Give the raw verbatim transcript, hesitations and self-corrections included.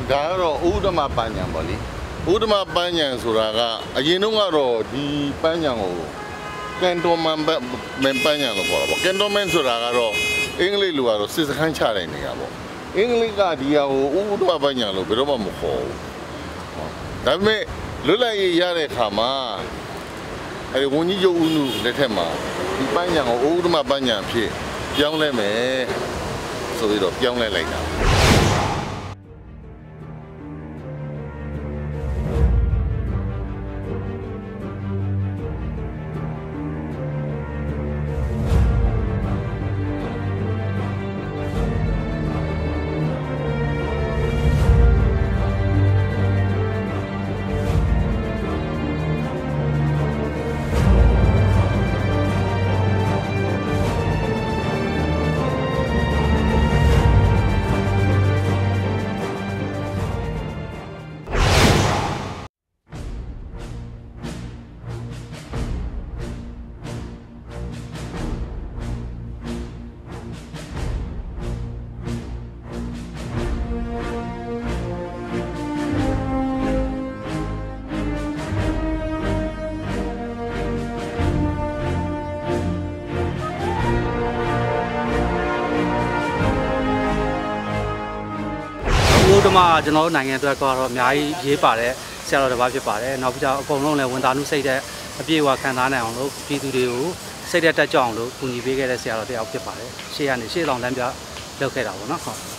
ဒါကတော့ဥဒ္ဓမပန်းညံပေါ့လေဥဒ္ဓမပန်းညံဆိုတာကအရင်တော့ကတော့ဒီပန်းညံကိုကန်တိုမန်မန်ပန်းညံလို့ခေါ်တာပေါ့ကန်တိုမန်ဆိုတာကတော့အင်္ဂလိပ်လိုကတော့စစ်စခန်းချတဲ့နေရာပေါ့အင်္ဂလိပ်ကဒီဟာကိုဥဒ္ဓမပန်းညံလို့ဘယ်တော့မှမခေါ်ဘူးဒါပေမဲ့လွတ်လပ်ရေးရတဲ့အခါမှာအဲဒီဝန်ကြီးချုပ်ဦးနုလက်ထက်မှာဒီပန်းညံကိုဥဒ္ဓမပန်းညံဖြစ်ပြောင်းလဲမယ်ဆိုပြီးတော့ပြောင်းလဲလိုက်တာဥဒ္ဓမကျွန်တော်တို့နိုင်ငံအတွက်ကတော့အများကြီးရေးပါတယ်ဆရာတော်တစ်ပါးဖြစ်ပါတယ်နောက်ပြီးတော့အကုန်လုံးလည်းဝန်သားမှုစိတ်တဲ့အပြည့်အဝခံစားနိုင်အောင်လို့ပြည်သူတွေကိုစိတ်သက်တက်ကြအောင်လို့ကူညီပေးခဲ့တဲ့ဆရာတော်တစ်ယောက်ဖြစ်ပါတယ်ရှေ့ကနေရှေ့ဆောင်လမ်းပြလုပ်ခဲ့တာပေါ့နော်ဟုတ်